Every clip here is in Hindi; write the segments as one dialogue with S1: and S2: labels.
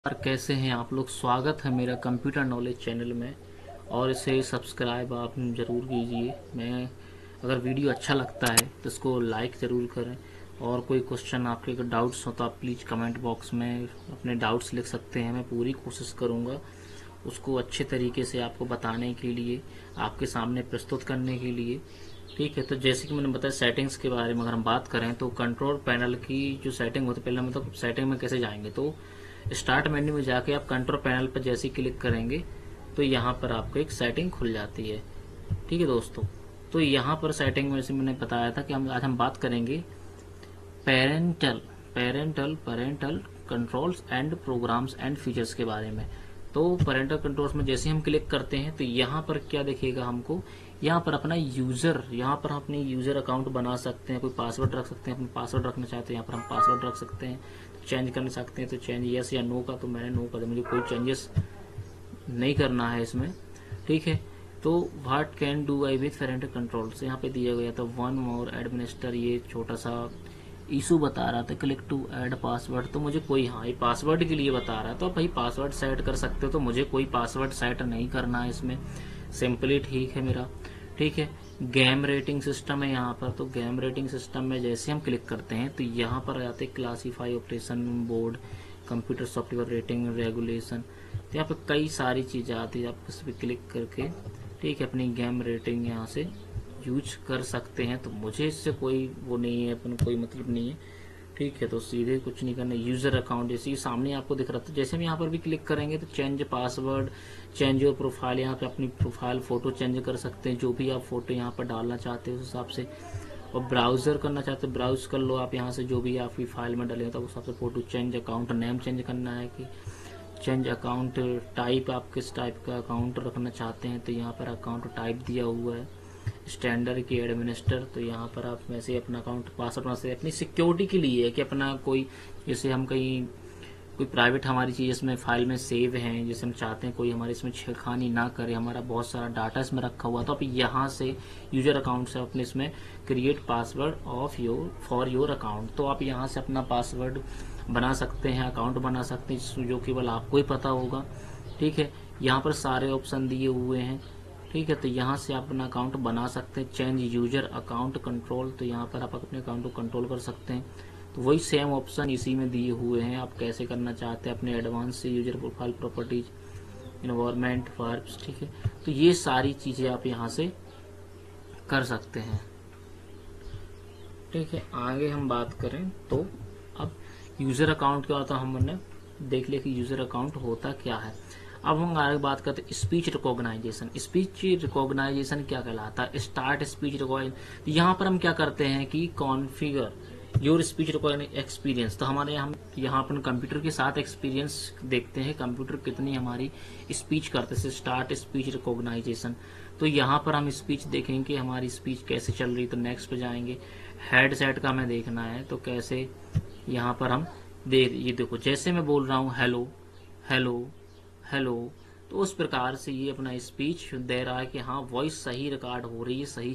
S1: और कैसे हैं आप लोग। स्वागत है मेरा कंप्यूटर नॉलेज चैनल में और इसे सब्सक्राइब आप ज़रूर कीजिए। मैं अगर वीडियो अच्छा लगता है तो इसको लाइक ज़रूर करें और कोई क्वेश्चन आपके अगर डाउट्स हो तो आप प्लीज़ कमेंट बॉक्स में अपने डाउट्स लिख सकते हैं। मैं पूरी कोशिश करूँगा उसको अच्छे तरीके से आपको बताने के लिए, आपके सामने प्रस्तुत करने के लिए। ठीक है, तो जैसे कि मैंने बताया सेटिंग्स के बारे में अगर हम बात करें तो कंट्रोल पैनल की जो सेटिंग होती है, पहले मतलब सेटिंग में कैसे जाएंगे तो स्टार्ट मेन्यू में जाके आप कंट्रोल पैनल पर जैसे ही क्लिक करेंगे तो यहाँ पर आपको एक सेटिंग खुल जाती है। ठीक है दोस्तों, तो यहाँ पर सेटिंग में जैसे मैंने बताया था कि आज हम बात करेंगे parental parental controls and programs and features के बारे में। तो पेरेंटल कंट्रोल्स में जैसे हम क्लिक करते हैं तो यहाँ पर क्या दिखेगा हमको, यहाँ पर अपना यूजर, यहाँ पर हम अपने यूजर अकाउंट बना सकते हैं, कोई पासवर्ड रख सकते हैं, अपना पासवर्ड रखना चाहते हैं यहाँ पर हम पासवर्ड रख सकते हैं, चेंज करना सकते हैं तो चेंज यस या नो का, तो मैंने नो कर दिया, मुझे कोई चेंजेस नहीं करना है इसमें। ठीक है, तो what can do I with parental controls यहाँ पे दिया गया था वन मोर एडमिनिस्टर, ये छोटा सा इशू बता रहा था क्लिक टू ऐड पासवर्ड, तो मुझे कोई, हाँ ये पासवर्ड के लिए बता रहा है तो भाई पासवर्ड सेट कर सकते हो, तो मुझे कोई पासवर्ड सेट नहीं करना है इसमें, सिंपली ठीक है मेरा। ठीक है, गेम रेटिंग सिस्टम है यहाँ पर, तो गेम रेटिंग सिस्टम में जैसे हम क्लिक करते हैं तो यहाँ पर आ जाते हैं classify operation board computer software rating regulation, तो यहाँ पे कई सारी चीज़ें आती है, आप इस पर क्लिक करके ठीक है अपनी गेम रेटिंग यहाँ से यूज कर सकते हैं। तो मुझे इससे कोई वो नहीं है, अपन कोई मतलब नहीं है। ठीक है, तो सीधे कुछ नहीं करना, यूजर अकाउंट जैसे सामने आपको दिख रहा था, जैसे हम यहाँ पर भी क्लिक करेंगे तो change password, change your profile, यहाँ पे अपनी प्रोफाइल फोटो चेंज कर सकते हैं, जो भी आप फोटो यहाँ पर डालना चाहते हैं उस हिसाब से, और ब्राउजर करना चाहते हैं ब्राउज कर लो आप यहाँ से, जो भी आपकी फाइल में डले तो उस हिसाब से photo change, account name change करना है कि चेंज अकाउंट टाइप, आप किस टाइप का अकाउंट रखना चाहते हैं तो यहाँ पर अकाउंट टाइप दिया हुआ है, स्टैंडर्ड की एडमिनिस्टर, तो यहाँ पर आप वैसे अपना अकाउंट पासवर्ड बना सकते, अपनी सिक्योरिटी के लिए है कि अपना कोई, जैसे हम कहीं कोई प्राइवेट हमारी चीज़ इसमें फाइल में सेव है, जैसे हम चाहते हैं कोई हमारे इसमें छेड़खानी ना करे, हमारा बहुत सारा डाटा इसमें रखा हुआ, तो आप यहाँ से यूजर अकाउंट से अपने इसमें create password of your for your account, तो आप यहाँ से अपना पासवर्ड बना सकते हैं, अकाउंट बना सकते हैं जो केवल आपको ही पता होगा। ठीक है, यहाँ पर सारे ऑप्शन दिए हुए हैं। ठीक है, तो यहाँ से आप अपना अकाउंट बना सकते हैं, चेंज यूजर अकाउंट कंट्रोल, तो यहाँ पर आप अपने अकाउंट को कंट्रोल कर सकते हैं, तो वही सेम ऑप्शन इसी में दिए हुए हैं, आप कैसे करना चाहते हैं अपने एडवांस से, user profile properties environment verbs. ठीक है, तो ये सारी चीज़ें आप यहाँ से कर सकते हैं। ठीक है, आगे हम बात करें तो अब यूजर अकाउंट क्या होता है, हमने देख लिया कि यूजर अकाउंट होता क्या है। अब हम आगे बात करते हैं स्पीच रिकॉग्नाइजेशन। स्पीच रिकॉग्नाइजेशन क्या कहलाता है, स्टार्ट स्पीच रिकॉग्नाइजेशन, यहाँ पर हम क्या करते हैं कि कॉन्फ़िगर योर स्पीच एक्सपीरियंस, तो हमारे यहाँ अपन कंप्यूटर के साथ एक्सपीरियंस देखते हैं, कंप्यूटर कितनी हमारी स्पीच करते हैं, स्टार्ट स्पीच रिकॉग्नाइजेशन, तो यहाँ पर हम स्पीच देखेंगे हमारी स्पीच कैसे चल रही, तो नेक्स्ट पे जाएंगे। हेडसेट का हमें देखना है तो कैसे यहाँ पर हम ये देखो जैसे मैं बोल रहा हूँ हेलो हेलो हेलो, तो उस प्रकार से ये अपना स्पीच दे रहा है कि हाँ वॉइस सही रिकॉर्ड हो रही है, सही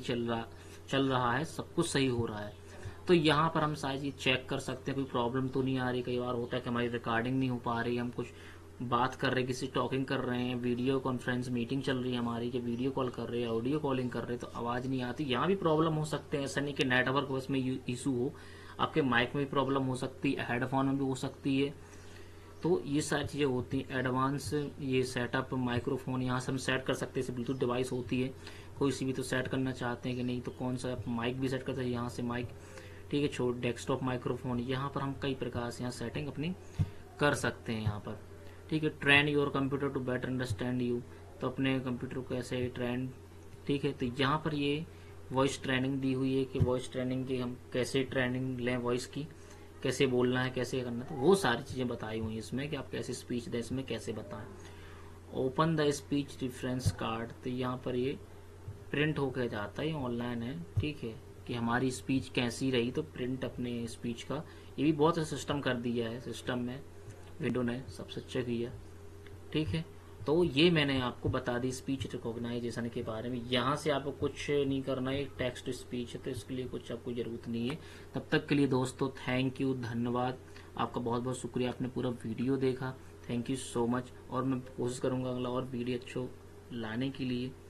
S1: चल रहा है, सब कुछ सही हो रहा है। तो यहाँ पर हम शायद ये चेक कर सकते हैं कोई प्रॉब्लम तो नहीं आ रही, कई बार होता है कि हमारी रिकॉर्डिंग नहीं हो पा रही, हम कुछ बात कर रहे हैं, किसी टॉकिंग कर रहे हैं, वीडियो कॉन्फ्रेंस मीटिंग चल रही है हमारी, कि वीडियो कॉल कर रहे हैं, ऑडियो कॉलिंग कर रहे हैं, तो आवाज़ नहीं आती, यहाँ भी प्रॉब्लम हो सकते हैं, ऐसा नहीं कि नेटवर्क बस में इशू हो, आपके माइक में भी प्रॉब्लम हो सकती है, हेडफोन में भी हो सकती है, तो ये सारी चीज़ें होती हैं। एडवांस ये सेटअप माइक्रोफोन यहाँ से हम सेट कर सकते हैं, ब्लूटूथ डिवाइस होती है, कोई सी भी तो सेट करना चाहते हैं कि नहीं, तो कौन सा माइक भी सेट करते हैं, यहाँ से माइक, ठीक है, छोड़ डेस्कटॉप माइक्रोफोन, यहाँ पर हम कई प्रकार से यहाँ सेटिंग अपनी कर सकते हैं यहाँ पर। ठीक है, train your computer to better understand you, तो अपने कंप्यूटर को ऐसे ट्रेन, ठीक है, तो यहाँ पर ये वॉइस ट्रेनिंग दी हुई है कि वॉइस ट्रेनिंग की हम कैसे ट्रेनिंग लें, वॉइस की कैसे बोलना है, कैसे करना है, तो वो सारी चीज़ें बताई हुई हैं इसमें कि आप कैसे स्पीच दें, इसमें कैसे बताएं। Open the speech reference card, तो यहाँ पर ये प्रिंट होकर जाता है, ऑनलाइन है, ठीक है, कि हमारी स्पीच कैसी रही, तो प्रिंट अपने स्पीच का, ये भी बहुत सिस्टम कर दिया है, सिस्टम में विंडो ने सबसे अच्छा किया। ठीक है, तो ये मैंने आपको बता दी स्पीच रिकॉग्नाइजेशन के बारे में। यहाँ से आपको कुछ नहीं करना है, टेक्स्ट स्पीच है तो इसके लिए कुछ आपको ज़रूरत नहीं है। तब तक के लिए दोस्तों थैंक यू, धन्यवाद, आपका बहुत बहुत शुक्रिया, आपने पूरा वीडियो देखा। Thank you so much. और मैं कोशिश करूँगा अगला और वीडियो अच्छो लाने के लिए।